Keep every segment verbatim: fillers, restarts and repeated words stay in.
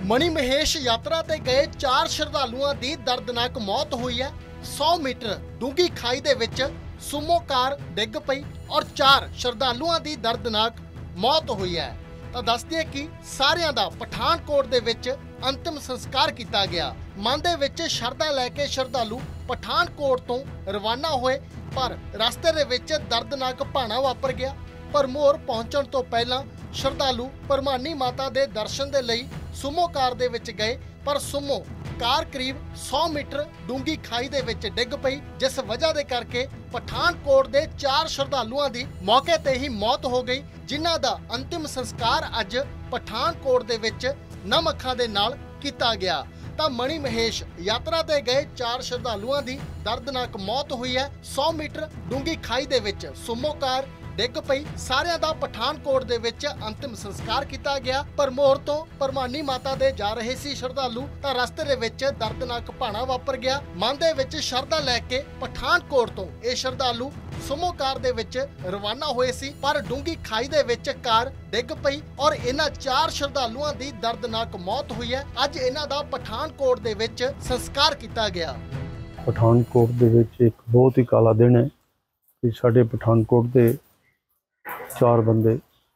ਮਣੀ ਮਹੇਸ਼ ਯਾਤਰਾ ਤੇ ਗਏ ਚਾਰ ਸ਼ਰਧਾਲੂਆਂ ਦੀ ਦਰਦਨਾਕ ਮੌਤ ਹੋਈ ਹੈ। ਸੌ ਮੀਟਰ ਡੂੰਘੀ ਖਾਈ ਦੇ ਵਿੱਚ ਸੁਮੋ ਕਾਰ ਡਿੱਗ ਪਈ ਔਰ ਚਾਰ ਸ਼ਰਧਾਲੂਆਂ ਦੀ ਦਰਦਨਾਕ ਮੌਤ ਹੋਈ ਹੈ। ਤਾਂ ਦੱਸਦੇ ਕਿ ਸਾਰਿਆਂ ਦਾ ਪਠਾਨਕੋਟ ਦੇ ਵਿੱਚ ਅੰਤਿਮ ਸੰਸਕਾਰ ਕੀਤਾ ਗਿਆ। ਮਨ ਦੇ ਵਿੱਚ ਸ਼ਰਧਾ ਲੈ ਕੇ ਸ਼ਰਧਾਲੂ ਪਠਾਨਕੋਟ ਤੋਂ ਰਵਾਨਾ ਹੋਏ, ਪਰ ਰਸਤੇ ਦੇ ਵਿੱਚ ਦਰਦਨਾਕ ਭਾਣਾ ਵਾਪਰ ਗਿਆ। ਭਰਮੌਰ ਪਹੁੰਚਣ ਤੋਂ ਪਹਿਲਾਂ ਸ਼ਰਧਾਲੂ ਭਰਮਾਨੀ ਮਾਤਾ ਦੇ ਦਰਸ਼ਨ ਦੇ ਲਈ ਸੁਮੋ ਕਾਰ ਦੇ ਵਿੱਚ ਗਏ, ਪਰ ਸੁਮੋ ਕਾਰ ਕਰੀਬ ਸੌ ਮੀਟਰ ਡੂੰਘੀ ਖਾਈ ਦੇ ਵਿੱਚ ਡਿੱਗ ਪਈ, ਜਿਸ ਵਜ੍ਹਾ ਦੇ ਕਰਕੇ ਪਠਾਨਕੋਟ ਦੇ ਚਾਰ ਸ਼ਰਧਾਲੂਆਂ ਦੀ ਮੌਕੇ ਤੇ ਹੀ ਮੌਤ ਹੋ ਗਈ, ਜਿਨ੍ਹਾਂ ਦਾ ਅੰਤਿਮ ਸੰਸਕਾਰ ਅੱਜ ਪਠਾਨਕੋਟ ਦੇ ਵਿੱਚ ਨਮ ਅੱਖਾਂ ਦੇ ਨਾਲ ਕੀਤਾ ਗਿਆ। ਤਾਂ ਮਣੀ ਮਹੇਸ਼ ਯਾਤਰਾ ਤੇ ਗਏ ਚਾਰ ਸ਼ਰਧਾਲੂਆਂ ਦੀ ਦਰਦਨਾਕ ਮੌਤ ਹੋਈ ਹੈ। ਸੌ ਮੀਟਰ ਡੂੰਘੀ ਖਾਈ ਦੇ ਵਿੱਚ ਸੁਮੋ ਕਾਰ ਡਿੱਗ ਪਈ। ਸਾਰਿਆਂ ਦਾ ਪਠਾਨਕੋਟ ਦੇ ਵਿੱਚ ਅੰਤਿਮ ਸੰਸਕਾਰ ਕੀਤਾ ਗਿਆ। ਭਰਮੌਰ ਤੋਂ ਭਰਮਾਨੀ ਮਾਤਾ ਦੇ ਜਾ ਰਹੇ ਸੀ ਸ਼ਰਧਾਲੂ, ਤਾਂ ਰਸਤੇ ਦੇ ਵਿੱਚ ਦਰਦਨਾਕ ਭਾਣਾ ਵਾਪਰ ਗਿਆ। ਮਨ ਦੇ ਵਿੱਚ ਸ਼ਰਧਾ ਲੈ ਕੇ ਪਠਾਨਕੋਟ ਤੋਂ ਇਹ ਸ਼ਰਧਾਲੂ ਸੁਮੋ ਕਾਰ ਦੇ ਵਿੱਚ ਰਵਾਨਾ ਹੋਏ ਸੀ, ਪਰ ਡੂੰਘੀ ਖਾਈ ਦੇ ਵਿੱਚ ਕਾਰ ਡਿੱਗ ਪਈ ਔਰ ਇਹਨਾਂ ਚਾਰ ਸ਼ਰਧਾਲੂਆਂ ਦੀ ਦਰਦਨਾਕ ਮੌਤ ਹੋਈ ਹੈ। ਅੱਜ ਇਹਨਾਂ ਦਾ ਪਠਾਨਕੋਟ ਦੇ ਵਿੱਚ ਸੰਸਕਾਰ ਕੀਤਾ ਗਿਆ। ਪਠਾਨਕੋਟ ਦੇ ਵਿੱਚ ਇੱਕ ਬਹੁਤ ਹੀ ਕਾਲਾ ਦਿਨ ਹੈ ਕਿ ਸਾਡੇ ਪਠਾਨਕੋਟ ਦੇ ਚਾਰ ਬੰਦੇ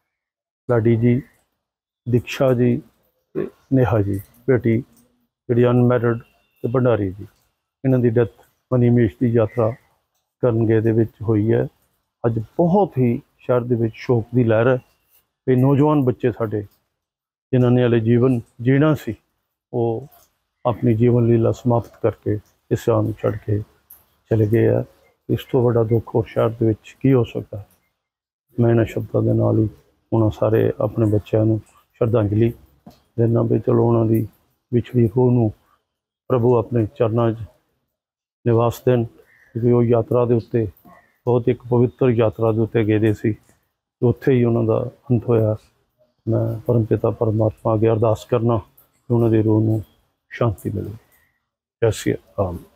ਲਾਡੀ ਜੀ, ਦੀਕਸ਼ਾ ਜੀ ਤੇ ਨੇਹਾ ਜੀ ਬੇਟੀ ਜਿਹੜੀ ਅਨਮੈਰਿਡ ਤੇ ਭੰਡਾਰੀ ਜੀ, ਇਹਨਾਂ ਦੀ ਡੈਥ ਮਨੀ ਮਹੇਸ਼ ਦੀ ਯਾਤਰਾ ਕਰਨ ਗਏ ਦੇ ਵਿੱਚ ਹੋਈ ਹੈ। ਅੱਜ ਬਹੁਤ ਹੀ ਸ਼ਹਿਰ ਦੇ ਵਿੱਚ ਸ਼ੋਕ ਦੀ ਲਹਿਰ ਹੈ ਕਿ ਨੌਜਵਾਨ ਬੱਚੇ ਸਾਡੇ ਜਿਨ੍ਹਾਂ ਨੇ ਹਲੇ ਜੀਵਨ ਜੀਣਾ ਸੀ, ਉਹ ਆਪਣੀ ਜੀਵਨ ਲੀਲਾ ਸਮਾਪਤ ਕਰਕੇ ਇਸ ਸ਼ਾਨ ਨੂੰ ਛੱਡ ਕੇ ਚਲੇ ਗਏ ਆ। ਇਸ ਤੋਂ ਵੱਡਾ ਦੁੱਖ ਹੋਰ ਸ਼ਹਿਰ ਦੇ ਵਿੱਚ ਕੀ ਹੋ ਸਕਦਾ। ਮੈਂ ਇਹਨਾਂ ਸ਼ਬਦਾਂ ਦੇ ਨਾਲ ਹੀ ਉਹਨਾਂ ਸਾਰੇ ਆਪਣੇ ਬੱਚਿਆਂ ਨੂੰ ਸ਼ਰਧਾਂਜਲੀ ਦੇਣਾ ਵੀ ਚਲੋ ਉਹਨਾਂ ਦੀ ਵਿਛੜੀ ਰੂਹ ਨੂੰ ਪ੍ਰਭੂ ਆਪਣੇ ਚਰਨਾਂ 'ਚ ਨਿਵਾਸ ਦੇਣ, ਕਿਉਂਕਿ ਉਹ ਯਾਤਰਾ ਦੇ ਉੱਤੇ ਬਹੁਤ ਇੱਕ ਪਵਿੱਤਰ ਯਾਤਰਾ ਦੇ ਉੱਤੇ ਗਏ ਦੇ ਸੀ, ਉੱਥੇ ਹੀ ਉਹਨਾਂ ਦਾ ਅੰਤ ਹੋਇਆ। ਮੈਂ ਪਰਮ ਪਿਤਾ ਪਰਮਾਤਮਾ ਅੱਗੇ ਅਰਦਾਸ ਕਰਨਾ ਕਿ ਉਹਨਾਂ ਦੀ ਰੂਹ ਨੂੰ ਸ਼ਾਂਤੀ ਮਿਲੇ। ਜੈ ਸ਼੍ਰੀ ਰਾਮ।